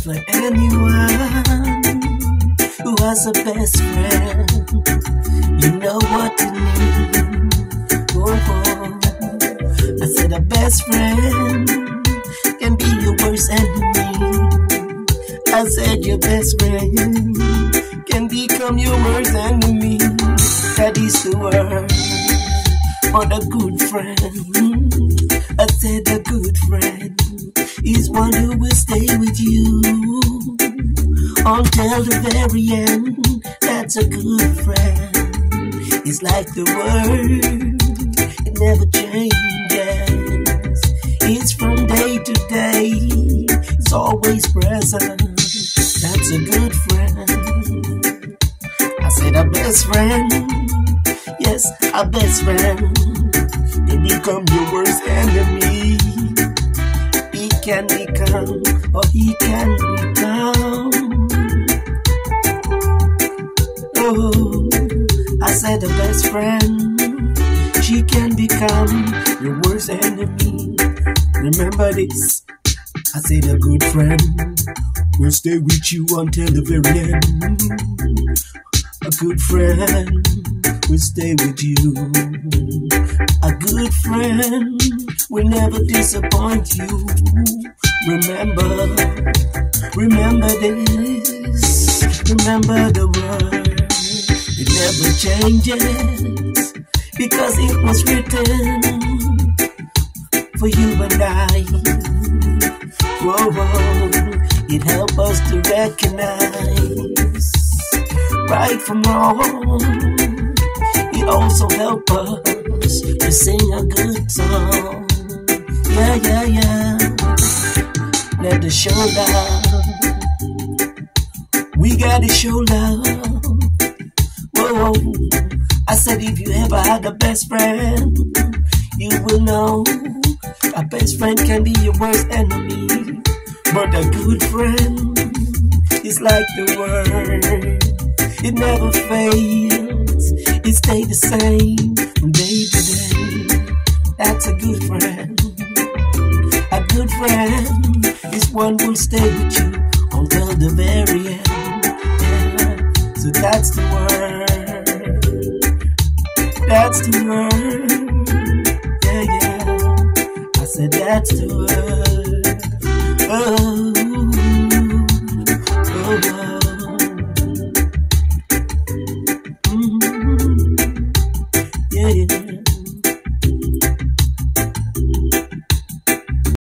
for anyone who has a best friend. You know what to need. I said a best friend can be your worst enemy. I said your best friend can become your worst enemy. That is the word for the good friend. I said a good friend is one who will stay with you until the very end. That's a good friend. It's like the word, it never changes. It's from day to day, it's always present. That's a good friend. I said a best friend, yes, a best friend. They become your worst enemy. He can become, or he can become. Oh, I said a best friend, she can become your worst enemy. Remember this, I said a good friend will stay with you until the very end. A good friend will stay with you. A good friend will never disappoint you. Remember this, remember the word. It never changes because it was written for you and I. Whoa, whoa. It helps us to recognize right from wrong. It also helps us to sing a good song. Yeah, yeah, yeah. Let us show love. We gotta show love. Whoa, I said if you ever had a best friend, you will know a best friend can be your worst enemy. But a good friend is like the word. It never fails. It stays the same from day to day. That's a good friend. A good friend is one who'll stay with you until the very end. Yeah. So that's the word. That's the word. Yeah, yeah. I said that's the word. Oh, oh, oh. Mm-hmm. Yeah, yeah.